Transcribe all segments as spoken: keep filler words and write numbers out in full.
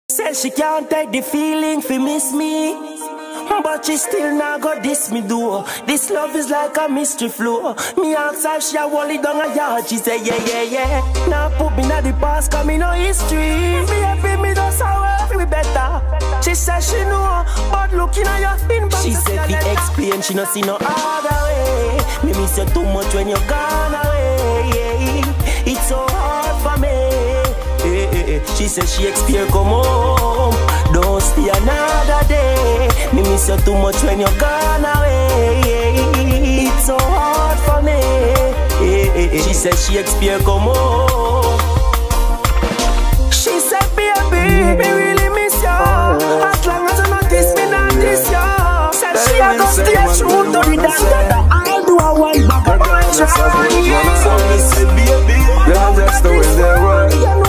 Said she can't take the feeling fi miss me, but she still not go diss me do. This love is like a mystery flow. Me ask her she a wall it down a yard. She say yeah yeah yeah. Now put me in the past cause me no history. Me happy me just how me better. She said she know, but looking at your inbox. She said the explain she no see no other way. Me miss you too much when you're gone away. It's so hard for me. She said she expect come home, don't stay another day. Me miss you too much when you're gone away. It's so hard for me. She said she expect come home. She said baby, me really miss you. As long as you not kiss me, not this you. Said she a go stay true to the dance. I'll do a one back up and try. So me say baby, yeah, that's the way they work.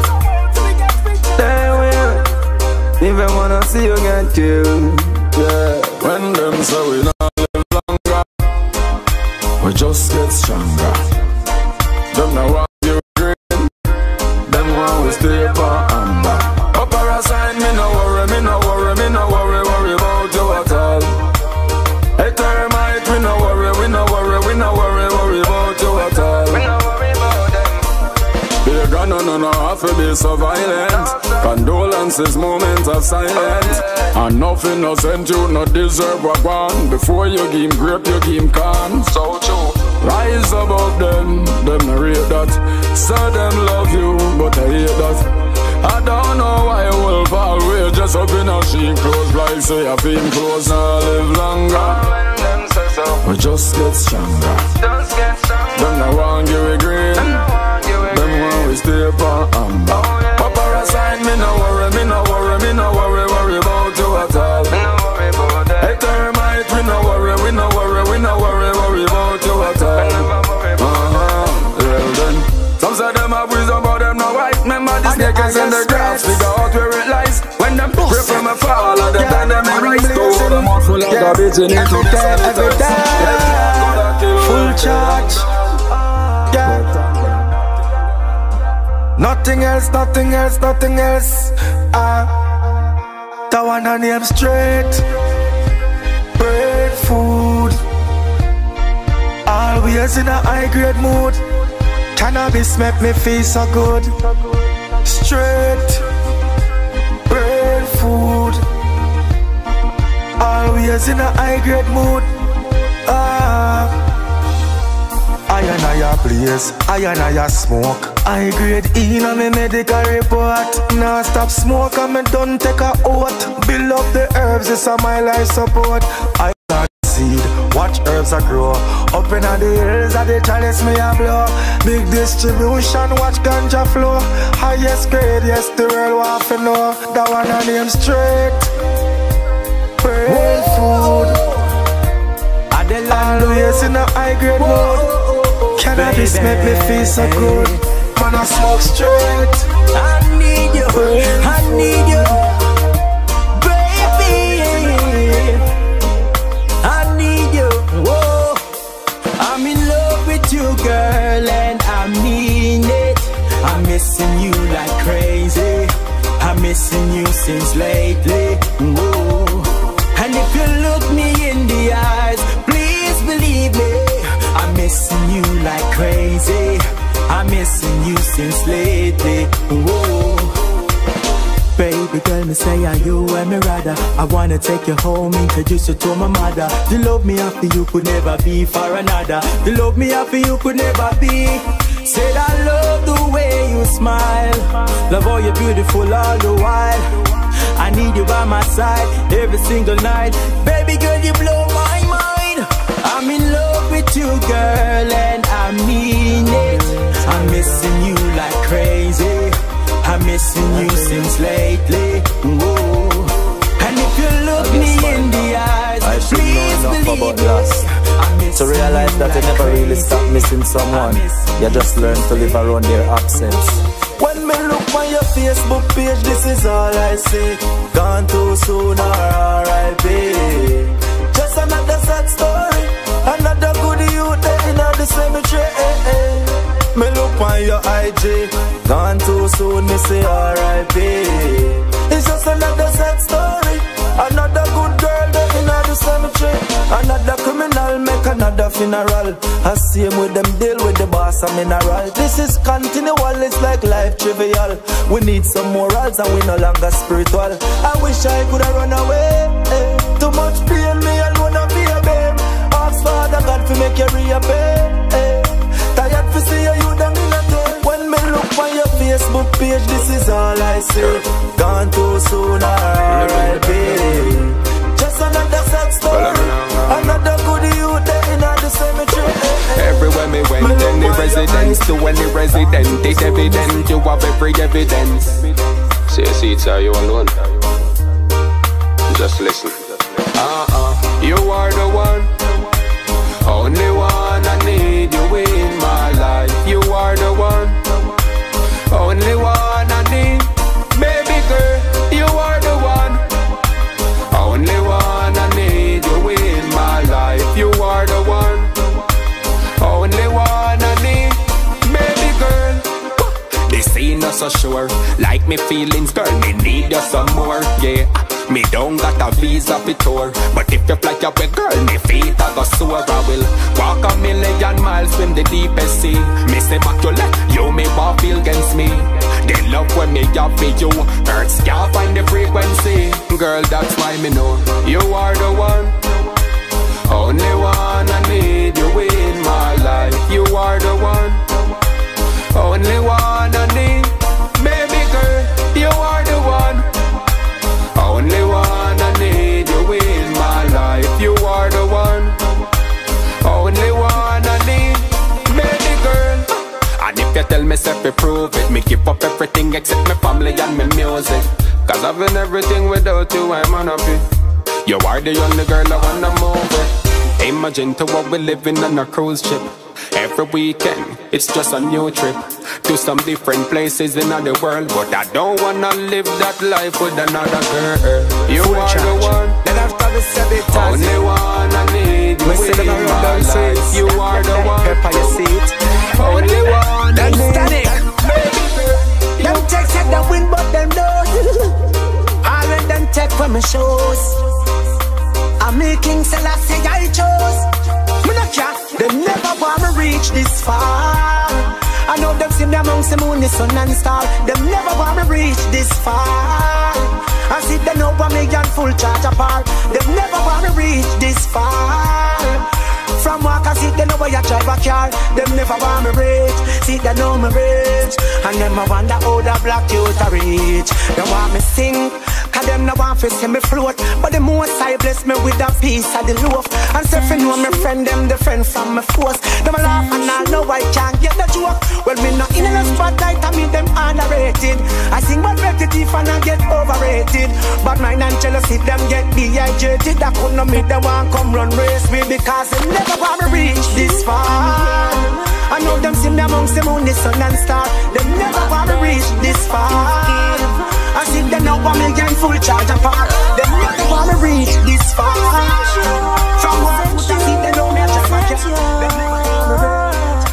Even wanna see you get killed. Yeah. When them say we not live longer, we just get stronger. Them now want you green, them want we stay for amber. Upper aside, me no worry, me no worry, me no worry, worry about you at all. Hey termite, we no worry, we no worry, we no worry, worry about you at all. We no worry about them. Big gun, no, no, no, have to be so violent. Condolences, moments of silence. And nothing no sent you, no deserve what one. Before you give him grape, you give him can. So true. Rise above them, them no rate that. Say them love you, but I hate that. I don't know why you will fall away. Just up in a sheep clothes, like say I feel close, now live longer. We just get stronger. Them no want give we green. Them want we stay for amber. Sign me no worry, me no worry, me no worry, worry about you at all. Me no worry about that. Hey termite, we no worry, we no worry, we no worry, worry about you at all. Uh-huh. Well then, some say them have wisdom, but them no white. Remember the snakes in the grass, figure out where it lies. When them rip from a fall, all the time them in rise. Throw them out full of garbage in it. Every day, every day, full charge. Yeah. Nothing else, nothing else, nothing else. Ah, that one I name straight. Bread food. Always in a high grade mood. Cannabis make me feel so good. Straight. Bread food. Always in a high grade mood. Ah. I and I a blaze, I and I a smoke. I grade in on me medical report. Now stop smoke and me don't take a oath. Build up the herbs, it's a my life support. I plant seed, watch herbs a grow. Up in the hills of the chalice me a blow. Big distribution, watch ganja flow. Highest grade, yes the world want to know. That one a name straight. Bread food. Always in a high grade mode. Cannabis make me feel so good. Man, I smoke straight. I need you, I need you, baby. I need you. Whoa, I'm in love with you, girl, and I mean it. I'm missing you like crazy. I'm missing you since lately. Whoa, and if you look me in the eyes, please believe me. I'm missing you like crazy. I'm missing you since lately. Whoa. Baby girl, me say are you and me rather. I wanna take you home, introduce you to my mother. The love me after you could never be for another. The love me after you could never be. Said I love the way you smile. Love how you're beautiful all the while. I need you by my side every single night. Baby girl, you blow my mind. I'm in love with you, girl, and I mean it. I'm missing you like crazy. I'm missing you since lately. Whoa. And if you look me in the eyes, please believe me. To realize that you never really stop missing someone. You just learn to live around their absence. When me look on your Facebook page, this is all I see. Gone too soon or R I P. Just another sad story. Another good youth dead in the cemetery. Me look on your I G. Gone too soon, me say R I P. mineral. I same with them deal with the boss and mineral. This is continual, it's like life trivial. We need some morals and we no longer spiritual. I wish I could have run away. Eh. Too much pain, me alone and be a babe. Ask Father God to make you reappear. Eh. Tired to see you, you down in a day. When me look on your Facebook page, this is all I see. Gone too soon, R I P. Just another sad story. Another good youth there in the cemetery. Everywhere me went, any residence to any resident, it's evident, you have every evidence. See a seats, are you alone? Just listen. Uh-uh, you are the one, only one I need you in my life. You are the one, only one I need. Baby girl, you are the one, only one I need you in my life. You are the one, only one I need. Baby girl, this ain't not so sure. Like me feelings, girl, me need you some more. Yeah, me don't got a visa for tour, but if you fly away, girl, me feet I go sore. I will walk a million miles, swim the deepest sea. Me say back you let you me want feel against me. They love when me have for you, hurts can't find the frequency. Girl, that's why me know you are the one, only one I need you in my life. You are the one, only one I need. Baby girl, you are the one, only one I need you in my life. You are the one, only one I need. Baby girl, and if you tell me self to prove it, me give up everything except my family and my music. Cause having everything without you I'm unhappy. You are the only girl I wanna move with. Imagine to what we living on a cruise ship. Every weekend, it's just a new trip to some different places in the world. But I don't wanna live that life with another girl. You Full are charge. the one, Then after the sabotage, only one I need you me sit in down my around down life. seats. You are the one, Pepper your seat. only one I Them need. static. Them take take the win, but them don't. All of them take from my shows. I'm making Selassie I chose. Me no care. They never want me reach this far. I know them see me amongst the moon, the sun and star. Them never want me reach this far. I see them know what me and full charge apart. Them never want me reach this far. From walk I see them know where you drive a car. Them never want me reach. See them know me reach. And them I wonder how the black youth a reach. Them want me sing, cause them no want to see me float. But the most I bless me with a piece of the loaf. And say if you know me friend, them the friend from my force. Them a laugh and I know I can't get the joke. Well me not in a spotlight, I mean them underrated. I sing but repetitive and I get overrated. But mine and jealousy, them get dehydrated. I could not make them want come run race me, because they never want me reach this far. I know them see me amongst the moon, the sun and star. Them never want me reach this far. I see them now want me again full charge apart. Them never want me reach this far. From one foot I see them know me a drive a car. Them never want me reach.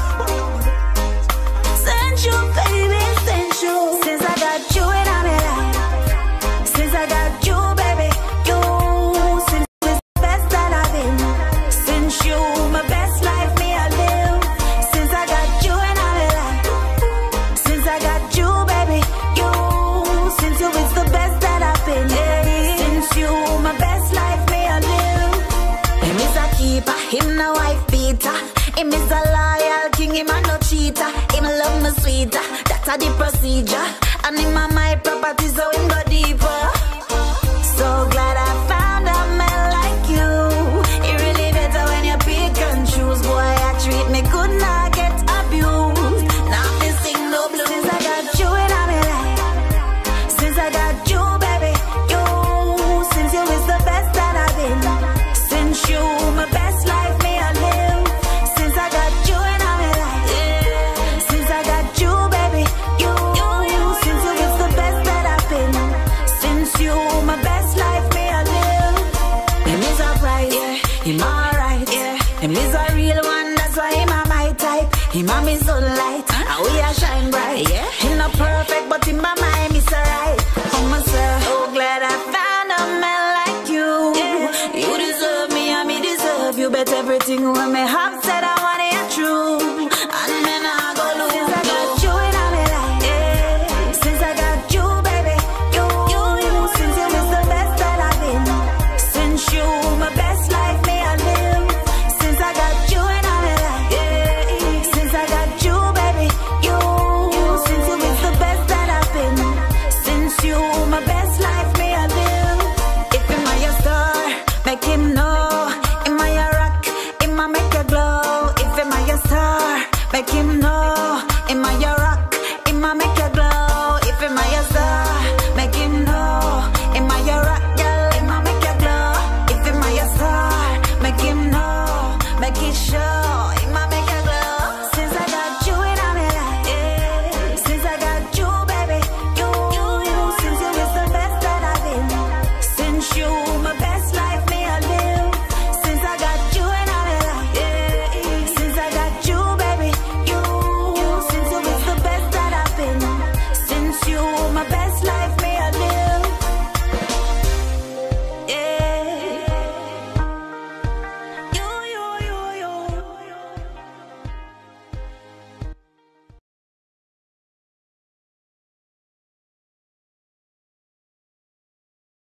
Sensual, baby, sensual. Since I got you in my life, since I got you, baby, you, since it's the best that I've been. Since you, my best life, me I live. Since I got you in my life, since I got you, baby, you, since you, it's the best that I've been. Since you, my best life, me I live. Him is a keeper, him no wife beater. Him is a loyal king, him a no cheater. Him love me sweeter, that's a the procedure. And him a my property, so him go deeper. So glad I found a man like you. It really better when you pick and choose. Boy, I treat me good, not get abused. Not missing no blue. Since I got you in my life, since I got you, baby, you, since you is the best that I've been. Since you, my best life, me I live. Since I got you in my life, since I got you, baby, you, since you is the best that I've been. Since you, my best life, me I live. Him is alright, yeah. Him alright, yeah. Him is a real one, that's why him a my type. Him a me sunlight, and we a shine bright, yeah. Him not perfect, but him a my miss alright. Oh myself, so glad I found a man like you. You deserve me, and me deserve you. Bet everything when me have said. in my yard.